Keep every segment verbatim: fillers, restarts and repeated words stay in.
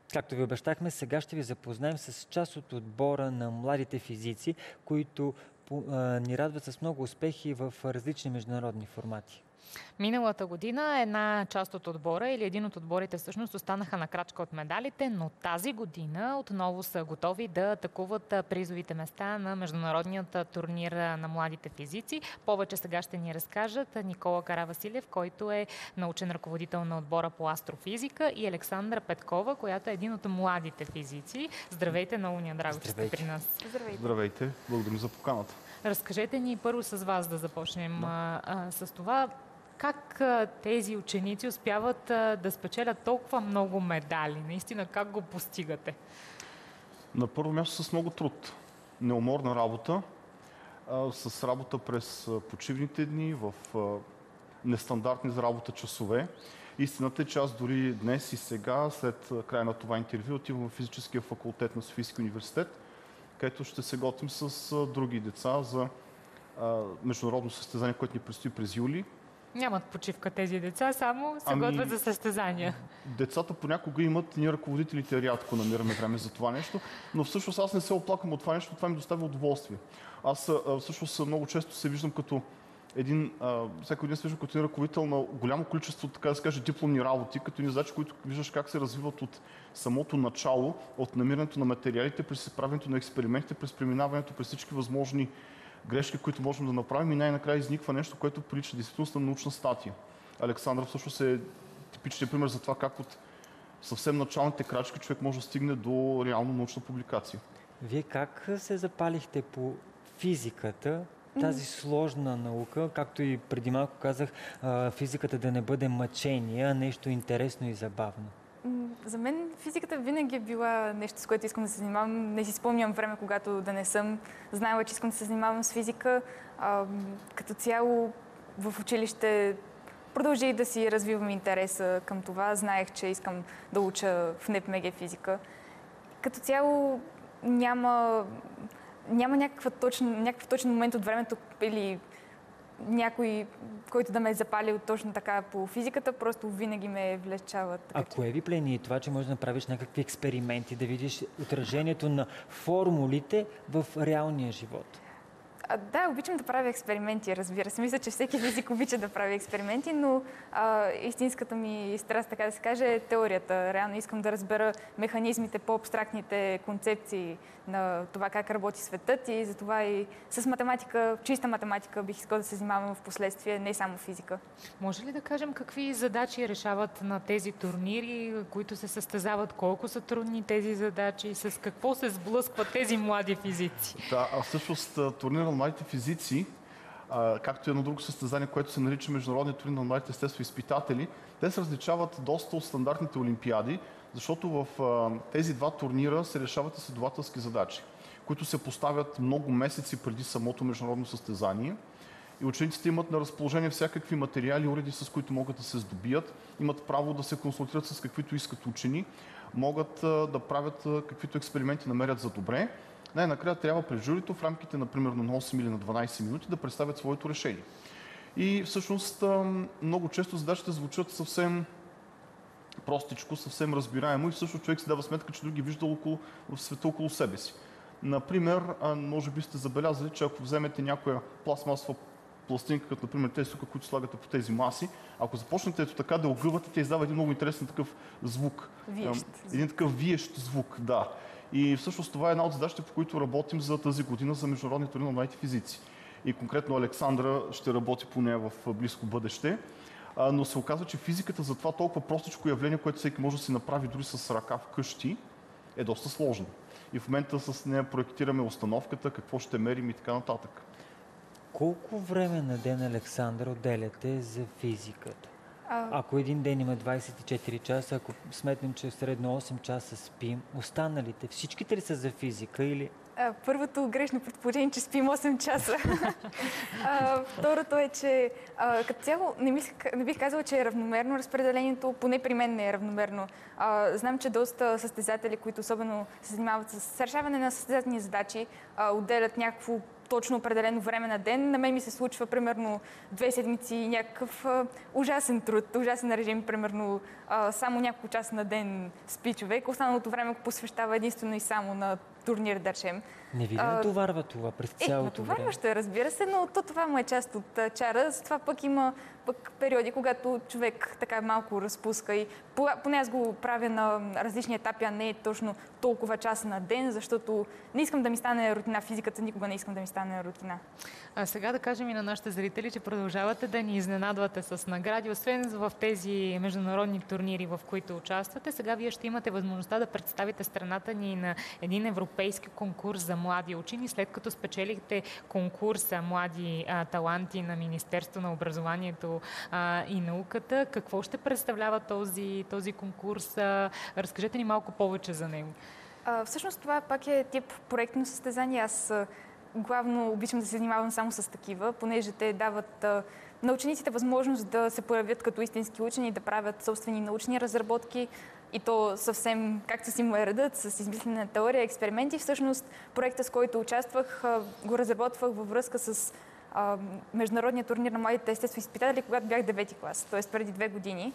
Както ви обещахме, сега ще ви запознаем с част от отбора на младите физици, които ни радват с много успехи в различни международни формати. Миналата година една част от отбора или един от отборите всъщност останаха на крачка от медалите, но тази година отново са готови да атакуват призовите места на международният турнир на младите физици. Повече сега ще ни разкажат Никола Каравасилев, който е научен ръководител на отбора по астрофизика, и Александра Петкова, която е един от младите физици. Здравейте, много ни е драго, че сте при нас. Здравейте. Здравейте, благодарим за поканата. Разкажете ни първо с вас да започнем да. А, с това. Как тези ученици успяват да спечелят толкова много медали? Наистина, как го постигате? На първо място с много труд. Неуморна работа, с работа през почивните дни, в нестандартни за работа часове. Истината е, че аз дори днес и сега, след края на това интервю, отивам в физическия факултет на Софийския университет, където ще се готвим с други деца за международно състезание, което ни предстои през юли. Нямат почивка тези деца, само се ами, готвят за състезания. Децата понякога имат, ние ръководителите рядко намираме време за това нещо, но всъщност аз не се оплаквам от това нещо, това ми доставя удоволствие. Аз всъщност много често се виждам като един, всеки един се виждам като един ръководител на голямо количество, така да се каже, дипломни работи, като ни задачи, които виждаш как се развиват от самото начало, от намирането на материалите, през правенето на експериментите, през преминаването през всички възможни грешки, които можем да направим, и най-накрая изниква нещо, което прилича действително на научна статия. Александра всъщност е типичният пример за това как от съвсем началните крачки човек може да стигне до реално научна публикация. Вие как се запалихте по физиката, тази сложна наука, както и преди малко казах, физиката да не бъде мъчение, а нещо интересно и забавно? За мен физиката винаги е била нещо, с което искам да се занимавам. Не си спомням време, когато да не съм знаела, че искам да се занимавам с физика. А, като цяло в училище продължих да си развивам интереса към това. Знаех, че искам да уча в НЕП-МГ физика. Като цяло няма, няма някакъв точен, някакъв точен момент от времето или някой, който да ме е запалил точно така по физиката, просто винаги ме влечава. А че... кое ви плени това, че можеш да направиш някакви експерименти, да видиш отражението на формулите в реалния живот? А, да, обичам да правя експерименти, разбира се. Мисля, че всеки физик обича да прави експерименти, но а, истинската ми страст, така да се каже, е теорията. Реално искам да разбера механизмите, по-абстрактните концепции на това как работи светът, и затова и с математика, чиста математика бих искала да се занимавам в последствие, не само физика. Може ли да кажем какви задачи решават на тези турнири, които се състезават? Колко са трудни тези задачи? С какво се сблъскват тези млади физици? Да, а всъщност турнира на младите физици, а, както и едно друго състезание, което се нарича Международния турнир на младите естествени изпитатели, те се различават доста от стандартните олимпиади, защото в а, тези два турнира се решават изследователски задачи, които се поставят много месеци преди самото международно състезание. И учениците имат на разположение всякакви материали, уреди, с които могат да се здобият, имат право да се консултират с каквито искат учени, могат а, да правят а, каквито експерименти намерят за добре. Най-накрая трябва пред журито в рамките на примерно на осем или на дванайсет минути да представят своето решение. И всъщност много често задачите звучат съвсем простичко, съвсем разбираемо, и всъщност човек си дава сметка, че други вижда около, в света около себе си. Например, може би сте забелязали, че ако вземете някоя пластмасова пластинка, като например тези сука, които слагате по тези маси, ако започнете ето така да огъвате, те издава един много интересен такъв звук. Виещ. Един такъв виещ звук, да. И всъщност това е една от задачите, по които работим за тази година за Международния турнир на младите физици. И конкретно Александра ще работи по нея в близко бъдеще. А, но се оказва, че физиката за това толкова простичко явление, което всеки може да си направи дори с ръка вкъщи, е доста сложно. И в момента с нея проектираме установката, какво ще мерим и така нататък. Колко време на ден, Александър, отделяте за физиката? А... Ако един ден има двайсет и четири часа, ако сметнем, че средно осем часа спим, останалите, всичките ли са за физика или... А, първото грешно предположение, че спим осем часа. а, второто е, че а, като цяло не, мисля, не бих казала, че е равномерно разпределението, поне при мен не е равномерно. А, знам, че доста състезатели, които особено се занимават с решаване на състезателни задачи, а, отделят някакво точно определено време на ден. На мен ми се случва примерно две седмици някакъв а, ужасен труд, ужасен режим, примерно а, само няколко часа на ден спи човек. Останалото време го посвещава единствено и само на турнир, да речем. Не ви ли натоварва това през цялото време? Е, натоварващо е, разбира се, но то това му е част от а, чара. Затова пък има пък периоди, когато човек така малко разпуска и поне аз го правя на различни етапи, а не точно толкова часа на ден, защото не искам да ми стане рутина. Физиката никога не искам да ми стане рутина. А сега да кажем и на нашите зрители, че продължавате да ни изненадвате с награди. Освен в тези международни турнири, в които участвате, сега вие ще имате възможността да представите страната ни на един европейски конкурс за млади учени, след като спечелихте конкурса Млади а, таланти на Министерство на образованието а, и науката. Какво ще представлява този, този конкурс? А, разкажете ни малко повече за него. А, всъщност това пак е тип проектно състезание. Аз а, главно обичам да се занимавам само с такива, понеже те дават а, на учениците възможност да се появят като истински учени, да правят собствени научни разработки и то съвсем както си му е редът, с измислене на теория, експерименти. Всъщност проекта, с който участвах, а, го разработвах във връзка с а, международния турнир на младите естествоизпитатели, когато бях девети клас, т.е. преди две години.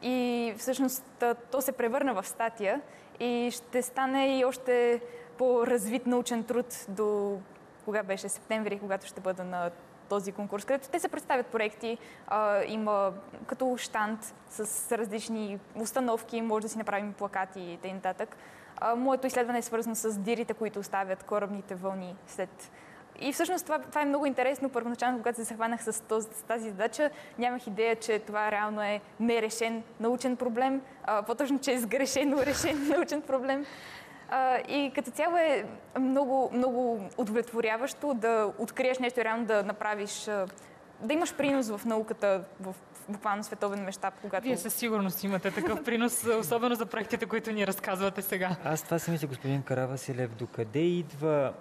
И всъщност то се превърна в статия и ще стане и още по-развит научен труд до кога беше септември, когато ще бъда на този конкурс, където те се представят проекти, а, има като щанд с различни установки, може да си направим плакати и т.н. Моето изследване е свързано с дирите, които оставят корабните вълни след. И всъщност това, това е много интересно. Първоначално, когато се захванах с, този, с тази задача, нямах идея, че това реално е нерешен научен проблем, а, по-точно, че е сгрешено решен научен проблем. А, и като цяло е много, много удовлетворяващо да откриеш нещо и реално да направиш, да имаш принос в науката в буквално световен мащаб. Когато... Вие със сигурност имате такъв принос, особено за проектите, които ни разказвате сега. Аз това си мисля, господин Каравасилев, докъде идва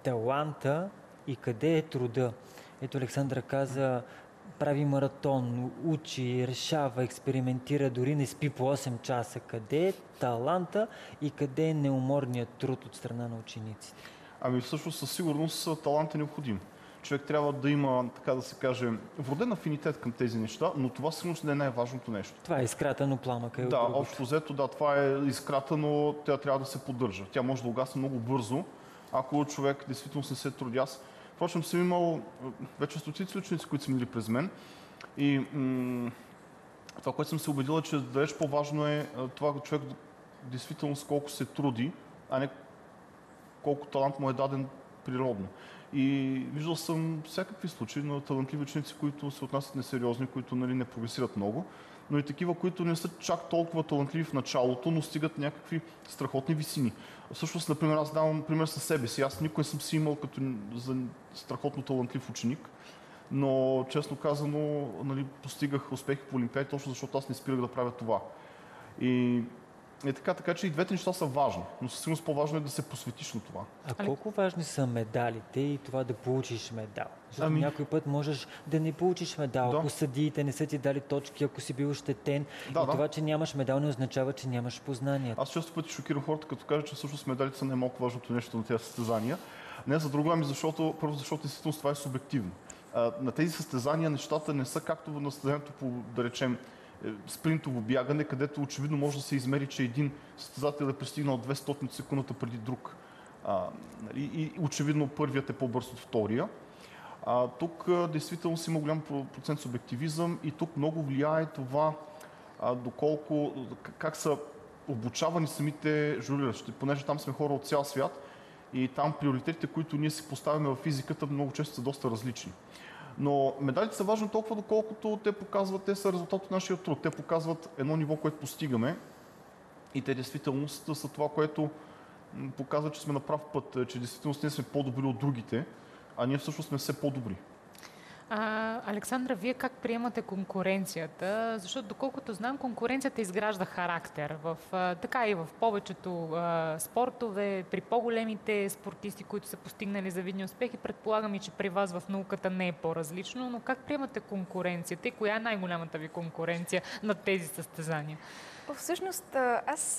таланта и къде е труда? Ето Александра каза, прави маратон, учи, решава, експериментира, дори не спи по осем часа. Къде е таланта и къде е неуморният труд от страна на учениците? Ами всъщност със сигурност талант е необходим. Човек трябва да има, така да се каже, вроден афинитет към тези неща, но това всъщност не е най-важното нещо. Това е искрата, но пламъка е от Да, другото. общо взето, да, това е искрата, но тя трябва да се поддържа. Тя може да угасне много бързо, ако човек действително не се труди. Аз, впрочем, съм имал вече стотици ученици, които са минали през мен. И м- това, което съм се убедил, е, че далеч по-важно е това човек действително с колко се труди, а не колко талант му е даден природно. И виждал съм всякакви случаи на талантливи ученици, които се отнасят несериозни, които нали, не прогресират много, но и такива, които не са чак толкова талантливи в началото, но стигат някакви страхотни висини. Всъщност, например, аз давам пример със себе си. Аз никой не съм си имал като за страхотно талантлив ученик, но честно казано нали, постигах успехи по олимпиади, точно защото аз не спирах да правя това. И е така, така че и двете неща са важни, но със сигурност по-важно е да се посветиш на това. А колко важни са медалите и това да получиш медал? Защото Ами... някой път можеш да не получиш медал, да. ако съдиите не са ти дали точки, ако си бил щетен. Да, и да. това, че нямаш медал, не означава, че нямаш познания. Аз често пъти шокирам хората, като кажа, че всъщност медалите са най-малко важното нещо на тези състезания. Не за друго, ами защото, първо защото действително това е субективно. А, на тези състезания нещата не са както на състезанието по, да речем, спринтово бягане, където очевидно може да се измери, че един състезател е пристигнал двеста секундата преди друг. А, нали, и очевидно първият е по-бърз от втория. А, тук а, действително си има голям процент субективизъм и тук много влияе това а, доколко, как са обучавани самите журиращи, понеже там сме хора от цял свят и там приоритетите, които ние си поставяме в физиката, много често са доста различни. Но медалите са важни толкова, доколкото те показват, те са резултат от нашия труд. Те показват едно ниво, което постигаме и те действително са това, което показва, че сме на прав път, че действително ние сме по-добри от другите, а ние всъщност сме все по-добри. А, Александра, вие как приемате конкуренцията? Защото, доколкото знам, конкуренцията изгражда характер. В, а, така и в повечето а, спортове, при по-големите спортисти, които са постигнали завидни успехи, предполагам и, че при вас в науката не е по-различно, но как приемате конкуренцията и коя е най-голямата ви конкуренция на тези състезания? Всъщност, аз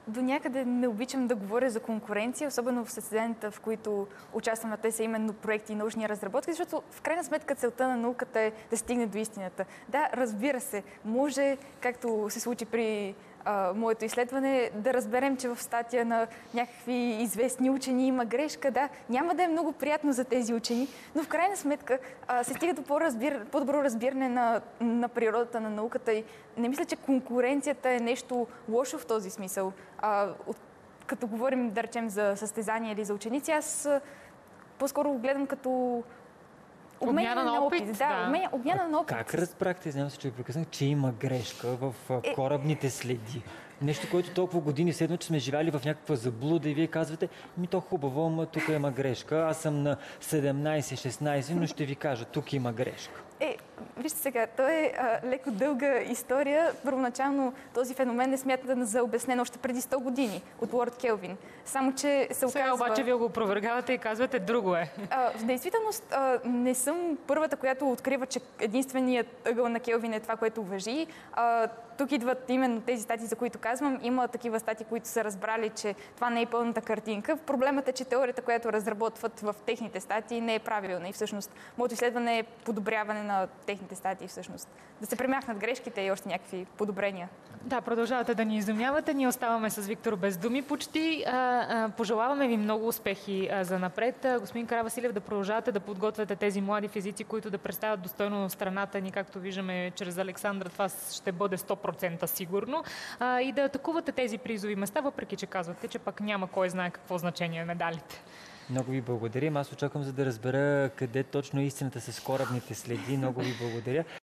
до някъде не обичам да говоря за конкуренция, особено в състезанията, в които участвам, а те са именно проекти и научни разработки, защото в крайна сметка целта на науката е да стигне до истината. Да, разбира се, може, както се случи при а, моето изследване, да разберем, че в статия на някакви известни учени има грешка. Да, няма да е много приятно за тези учени, но в крайна сметка а, се стига до по-разбир, по-добро разбиране на, на природата на науката и не мисля, че конкуренцията е нещо лошо в този смисъл. А, от, като говорим, да речем, за състезания или за ученици, аз а, по-скоро го гледам като обмяна на опит. Да, да. Обмяна, обмяна на опит. Как разбрахте, знам се, че ви прекъснах, че има грешка в е... корабните следи? Нещо, което толкова години следно, че сме живяли в някаква заблуда и вие казвате, ми то хубаво, ама тук има грешка. Аз съм на седемнайсет-шестнайсет, но ще ви кажа, тук има грешка. Е, вижте сега, то е а, леко дълга история. Първоначално този феномен е смятан за обяснен още преди сто години от Лорд Келвин. Само, че се оказва... Сега обаче вие го опровергавате и казвате друго е. А, в действителност а, не съм първата, която открива, че единственият ъгъл на Келвин е това, което важи. А, тук идват именно тези статии, за които казвам. Има такива статии, които са разбрали, че това не е пълната картинка. Проблемът е, че теорията, която разработват в техните статии, не е правилна. И всъщност моето изследване е подобряване на техните статии, всъщност. Да се премахнат грешките и още някакви подобрения. Да, продължавате да ни изумявате. Ние оставаме с Виктор без думи почти. А, а, пожелаваме ви много успехи а, за напред. А, господин Каравасилев, да продължавате да подготвяте тези млади физици, които да представят достойно страната ни, както виждаме чрез Александра. Това ще бъде сто процента сигурно. А, и да атакувате тези призови места, въпреки че казвате, че пък няма кой знае какво значение е медалите. Много ви благодаря. Аз очаквам, за да разбера къде точно е истината с корабните следи. Много ви благодаря.